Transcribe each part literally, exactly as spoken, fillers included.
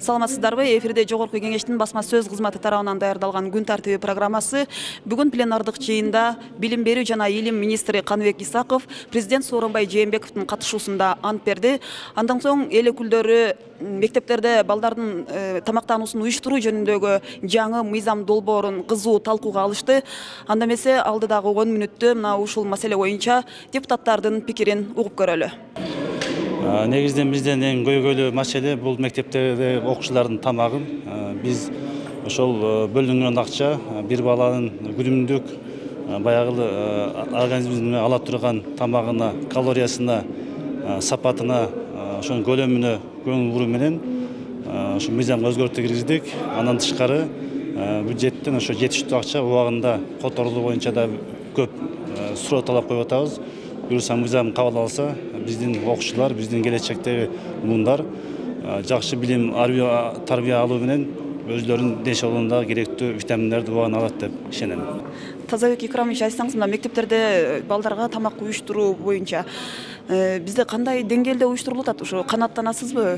Саламатсыздарбы, эфирде Жогорку Кеңештин басма сөз кызматы тарабынан даярдалган күн тартиби программасы бүгүн пленардык жыйында билим берүү жана илим министри Каныбек Исаков президент Сооронбай Жээнбековдун катышуусунда ант берди. Андан соң эл өкүлдөрү мектептерде балдардын тамактануусун уюштуруу жөнүндөгү жаңы мыйзам долбоорун кызуу талкууга алышты. Анда эмесе алдыдагы он мүнөттө мына ушул маселе боюнча депутаттардын пикирин угуп көрөлү. Негизден бизден эң көйгөйлүү маселе бул мектептерде окуучулардын тамагын. Биз ошол бөлүнгөн акча бир баланын күнүмдүк баягы организмине ала турган тамагына, калориясына, сапатына, ошонун көлөмүнө көңүл буруу менен ошо мыйзамга өзгөртүү киргиздик. Андан тышкары бюджеттен ошо жетиштүү акча убагында которулуу боюнча да көп суроо талап коюп атабыз. Буюрса мыйзам кабыл алса, биздин окуучулар, биздин келечектеги муундар жакшы билим тарбия алуу менен өзлөрүнүн ден соолугуна керектүү витаминдерди убагында алат деп ишенем. Тазабек Икрамович, айтсаңыз, мына мектептерде балдарга тамак уюштуруу боюнча бизде кандай деңгээлде уюштурулуп атат? Ошо канааттанасызбы?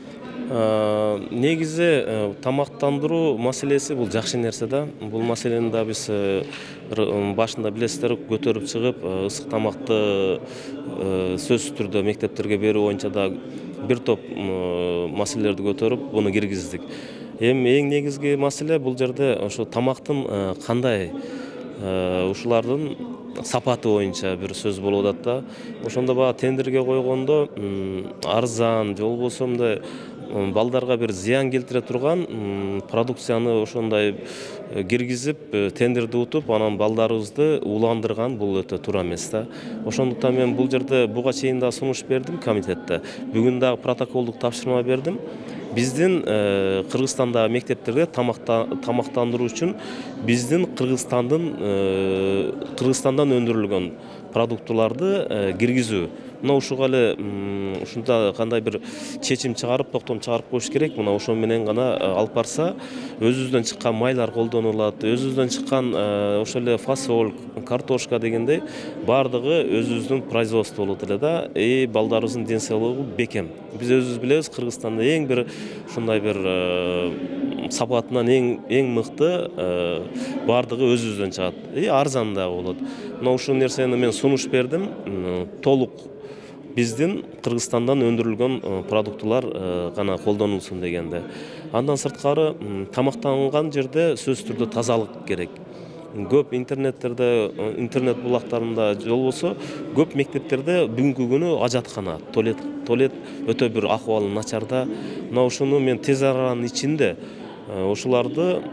Негизи тамактандыруу маселеси бул жакшы нерсе да. Бул маселени да биз башында билесиздер көтөрүп чыгып, ысык тамакты сөзсүз түрдө мектептерге берүү боюнча да бир топ маселелерди көтөрүп, буну киргиздик. Эми эң негизги маселе бул жерде ошо тамактын кандай ушулардын сапаты боюнча бир сөз болуп атат да. Ошондо баа тендерге койгондо арзан же болбосо мындай балдарга бир зыян келтире турган продукцияны ошондой киргизип, тендерди утуп, анан балдарыбызды уландырган бул өтө туура эмес да. Ошондуктан мен бул жерде буга чейин да сунуш бердим комитетте. Бүгүн дагы протоколдук тапшырма бердим. Биздин Кыргызстандагы мектептерде тамактандыруу үчүн биздин Кыргызстандын Кыргызстандан өндүрүлгөн продуктуларды киргизүү. Мына ушуга эле ушунда кандай бир чечим чыгарып, токтом чыгарып коюш керек. Мына ошо менен гана алып барса, өзүбүздөн чыккан майлар колдонулат, өзүбүздөн чыккан ошо эле фасоль, картошка дегендей бардыгы өзүбүздүн производство болот эле да. И балдарыбыздын ден соолугу бекем. Биз өзүбүз билебиз, Кыргызстанда эң бир ушундай бир сапатынан эң эң мыкты бардыгы өзүбүздөн чыгат. И арзан да болот. Мына ушул нерсени мен сунуш бердим. Толук биздин Кыргызстандан өндүрүлгөн продуктулар гана колдонулсун дегенде. Андан сырткары тамактанган жерде сөзсүз түрдө тазалык керек. Көп интернеттерде, интернет булактарында же болбосо көп мектептерде бүгүнкү күнү ажаткана, туалет, туалет өтө бир акыбалы начарда. Мына ушуну мен тез аранын ичинде ошоларды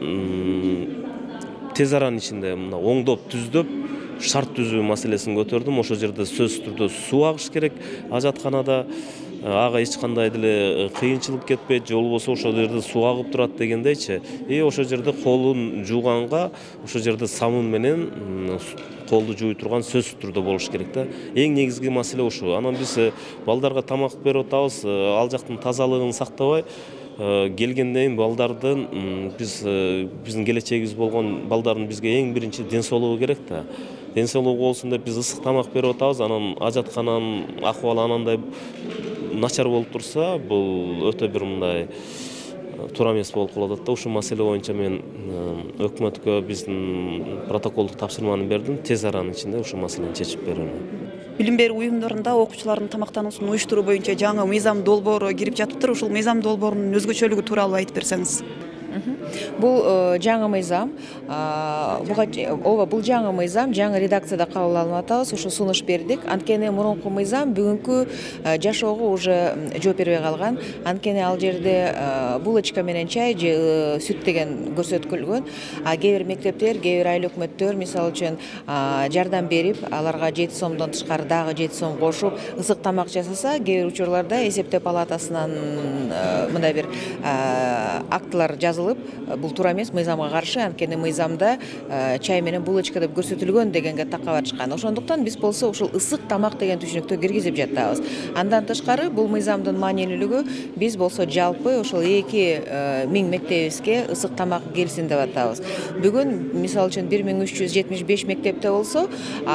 тез аранын ичинде мына оңдоп, түздөп шарт түзүү маселесин көтөрдүм. Ошол жерде сөзсүз түрдө суу агыш керек ажатканада. Ага эч кандай деле кыйынчылык кетпейт, же болбосо ошол жерде суу агып турат дегендейчи. И ошол жерде колун жууганга ошол жерде самун менен колду жууй турган сөзсүз түрдө болуш керек да. Эң негизги маселе ошо. Анан биз балдарга тамак берип атабыз, ал жактын тазалыгын сактабай келгенден кийин балдардын биз биздин келечегибиз болгон балдардын бизге эң биринчи ден соолугу керек да. Ден соолугу болсун деп биз ысык тамак берип атабыз, анан ажаткананын акыбалы анандай начар болуп турса, бул өтө бир мындай туура эмес болуп калат да. Ушул маселе боюнча мен өкмөткө биздин протоколдук тапшырманы бердим. Тез аранын ичинде ушул маселени чечип берүүнү. Билим берүү уюмдарында окуучулардын тамактануусун уюштуруу боюнча жаңы мыйзам долбоору кирип жатыптыр. Ушул мыйзам долбоорунун өзгөчөлүгү тууралуу айтып берсеңиз. Бул жаңы мыйзам, ооба бул жаңы мыйзам жаңы редакцияда кабыл алып атабыз, ошо сунуш бердик. Анткени мурунку мыйзам бүгүнкү жашоого уже жооп бербей калган. Анткени ал жерде булочка менен чай же сүт деген көрсөтүлгөн. А кээ бир мектептер, кээ бир айыл өкмөттөр мисалы үчүн жардам берип, аларга жети сомдон тышкары дагы жети сом кошуп, ысык тамак жасаса, кээ бир учурларда эсептөө палатасынан мындай бир актылар жазылып, бул туура эмес, мыйзамга каршы. Анткени мыйзамда чай менен булочка деп көрсөтүлгөн дегенге такап атышкан. Ошондуктан биз болсо ушул ысык тамак деген түшүнүктү киргизип жатабыз. Андан тышкары бул мыйзамдын маанилүүлүгү биз болсо жалпы ошол эки миң мектебибизге ысык тамак келсин деп атабыз. Бүгүн мисалы үчүн бир миң үч жүз жетимиш беш мектепте болсо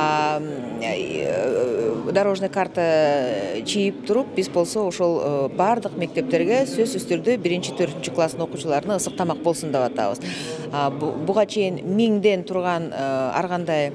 дорожный карта чийип туруп, биз болсо ошол бардык мектептерге сөзсүз түрдө биринчи төртүнчү класстын окуучуларына ысык тамак болсун деп атабыз. Буга чейин миңден турган ар кандай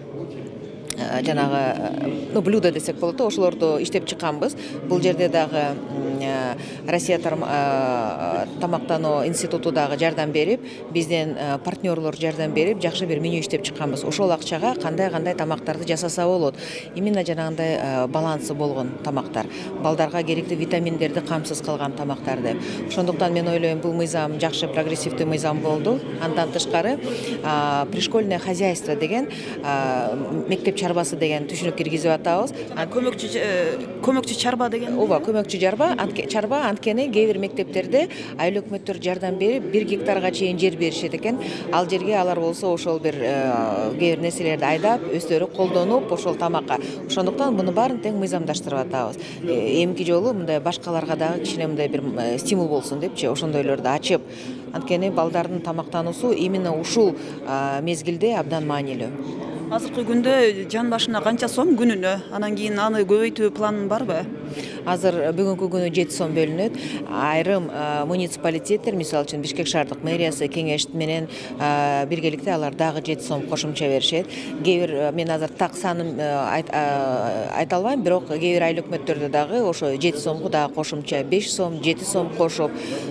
жанагы ну блюдо десек болот, ошолорду иштеп чыкканбыз. Бул жерде дагы Россия тамактануу институту дагы жардам берип, бизден партнерлор жардам берип, жакшы бир меню иштеп чыкканбыз. Ошол акчага кандай-кандай тамактарды жасаса болот. Именно жанагындай балансы болгон тамактар, балдарга керектүү витаминдерди камсыз кылган тамактар деп. Ошондуктан мен ойлойм, бул мыйзам жакшы прогрессивдүү мыйзам болду. Андан тышкары пришкольное хозяйство деген мектеп чарбасы деген түшүнүк киргизип атабыз. Көмөкчү көмөкчү чарба деген. Ооба, көмөкчү чарба, чарба анткени кээ бир мектептерде айыл өкмөттөр жардам берип, бир гектарга чейин жер беришет экен. Ал жерге алар болсо ошол бир кээ бир нерселерди айдап, өздөрү колдонуп, ошол тамакка. Ошондуктан буну баарын тең мыйзамдаштырып атабыз. Эмки жолу мындай башкаларга дагы кичине мындай бир стимул болсун депчи, ошондойлорду ачып. Анткени балдардын тамактануусу именно ушул мезгилде абдан маанилүү. Азыркы күндө жан башына канча сом күнүнө? Анан кийин аны көбөйтүү планын барбы? Азыр бүгүнкү күнү жети сом бөлүнөт. Айрым муниципалитеттер, мисалы үчүн Бишкек шаардык мэриясы кеңеш менен биргеликте алар дагы жети сом кошумча беришет. Кээ бир мен азыр так санын айта албайм, бирок кээ бир айыл өкмөттөрдө дагы ошо жети сомго дагы кошумча беш сом, жети сом кошуп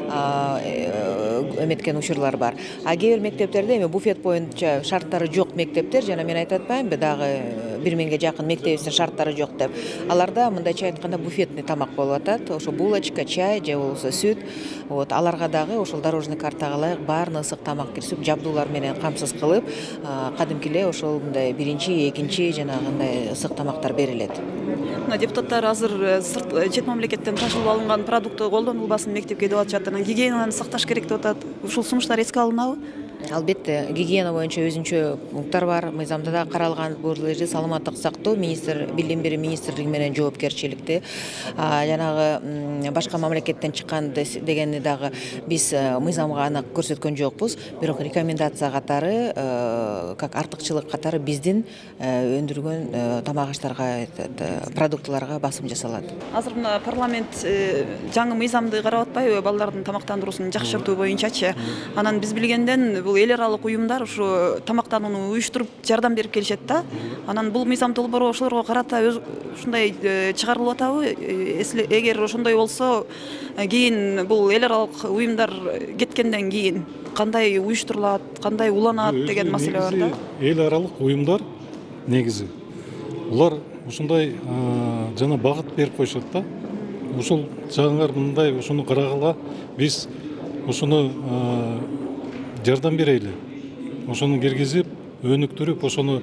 эметкен учурлар бар. А кээ бир мектептерде эми буфет боюнча шарттары жок мектептер, жана мен айтып атпаймынбы, дагы бир миңге жакын мектебибиздин шарттары жок деп. Аларда мындайча айтканда буфетный тамак болуп атат. Ошо булочка, чай же болбосо сүт. Вот аларга дагы ошол дорожный картага ылайык баарына ысык тамак киргизип, жабдуулар менен камсыз кылып, кадимки эле ошол мындай биринчи, экинчи жанагындай ысык тамактар берилет. Депутаттар азыр сырт чет мамлекеттен ташылып алынган продукты колдонулбасын мектепке деп атышат. Анан гигиенаны сакташ керек деп атат. Ушул сунуштар эске алынабы? Албетте, гигиена боюнча өзүнчө пункттар бар. Мыйзамда да каралган, бул жерде саламаттык сактоо министр, билим берүү министрлиги менен жоопкерчиликти. Жанагы башка мамлекеттен чыккан дегенди дагы биз мыйзамга аны көрсөткөн жокпуз. Бирок рекомендация катары, как артыкчылык катары биздин өндүргөн тамак аштарга, продуктларга басым жасалат. Азыр мына парламент жаңы мыйзамды карап атпайбы, балдардын тамактандыруусун жакшыртуу боюнчачы? Анан биз билгенден бул эл аралык уюмдар ушу тамактанууну уюштуруп жардам берип келишет да. Анан бул мыйзам долбоору ошолорго карата ушундай чыгарылып атабы? Эгер ошондой болсо, кийин бул эл аралык уюмдар кеткенден кийин кандай уюштурулат, кандай уланат деген маселе бар да. Эл аралык уюмдар негизи булар ушундай жана багыт берип коюшат да. Ушул жаңылар мындай, ушуну карагыла, биз ушуну жардам берейли. Ошону киргизип, өнүктүрүп, ошону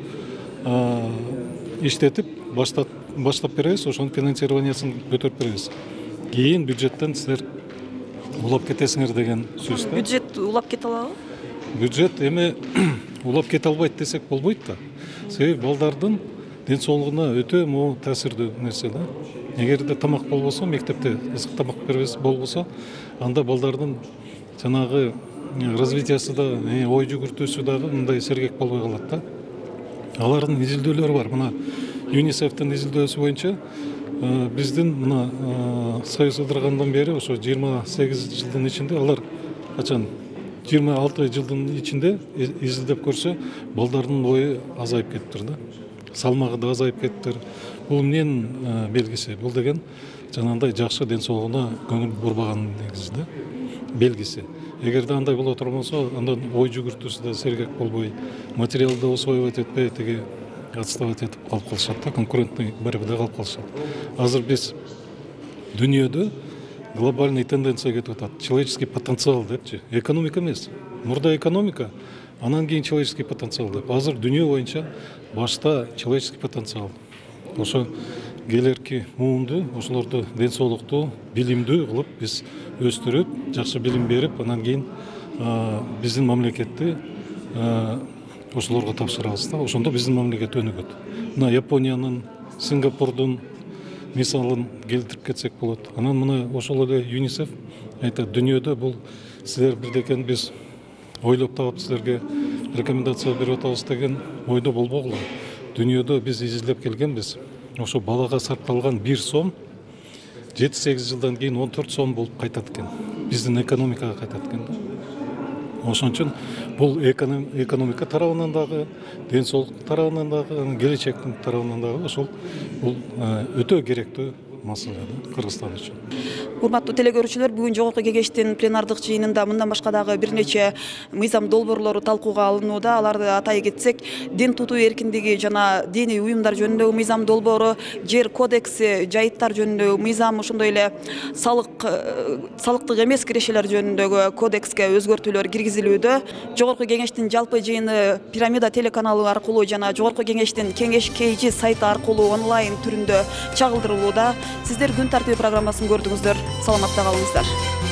иштетип, баштап баштап беребиз, ошонун финансированиясын көтөрүп беребиз. Кийин бюджеттен силер улап кетесиңер деген сөз да. Бюджет улап кете алабы? Бюджет эми улап кете албайт десек болбойт да. Себеби балдардын ден соолугуна өтө моо таасирдүү нерсе да. Эгерде тамак болбосо, мектепте ысык тамак бербес болбосо, анда балдардын жанагы развитиясы да, ой жүгүртүүсү дагы мындай сергек болбой калат да. Алардын изилдөөлөрү бар. Мына ЮНИСЕФтин изилдөөсү боюнча биздин мына Союз ыдыргандан бери ошо жыйырма сегиз жылдын ичинде, алар качан жыйырма алты жылдын ичинде изилдеп көрсө, балдардын ою азайып кетиптир да. Салмагы да азайып кетиптир. Бул эмненин белгиси? Бул деген жанагындай жакшы ден соолугуна көңүл бурбаган негизи да, белгиси. Эгерде андай боло турбосо, андан ой жүгүртүүсү да сергек болбой, материал да усвоивать этпей, теги отставать этип калып калышат да, конкурентный борьбада калып калышат. Азыр биз дүйнөдө глобальный тенденция кетип атат. Человеческий потенциал депчи. Экономика эмес. Мурда экономика, анан кийин человеческий потенциал деп. Азыр дүйнө боюнча башта человеческий потенциал. Ошо келерки муунду, ошолорду ден соолуктуу, билимдүү кылып биз өстүрүп, жакшы билим берип, анан кийин биздин мамлекетти ошолорго тапшырабыз да. Ошондо биздин мамлекет өнүгөт. Мына Япониянын, Сингапурдун мисалын келтирип кетсек болот. Анан мына ошол эле ЮНИСЕФ айтат, дүйнөдө бул силер бирдекен биз ойлоп таап силерге рекомендация берип атабыз деген ойдо болбогула. Дүйнөдө биз изилдеп келгенбиз. Ошо балага сарпталган бир сом жети сегиз жылдан кийин он төрт сом болуп кайтат экен. Биздин экономикага кайтат экен. Ошон үчүн бул экономика тарабынан дагы, ден соолук тарабынан дагы, келечектин тарабынан дагы ошол бул өтө керектүү маселе Кыргызстан үчүн. Урматтуу телекөрүүчүлөр, бүгүн жогорку кеңештин пленардык жыйынында мындан башка дагы бир нече мыйзам долбоорлору талкууга алынууда. Аларды атай кетсек, дин тутуу эркиндиги жана диний уюмдар жөнүндөгү мыйзам долбоору, жер кодекси, жайыттар жөнүндөгү мыйзам, ошондой эле салык салыктык эмес кирешелер жөнүндөгү кодекске өзгөртүүлөр киргизилүүдө. Жогорку кеңештин жалпы жыйыны Пирамида телеканалы аркылуу жана жогорку кеңештин кеңеш кейжи сайты аркылуу онлайн түрүндө чагылдырылууда. Сиздер күн тартиби программасын көрдүңүздөр. Саламатта калыңыздар.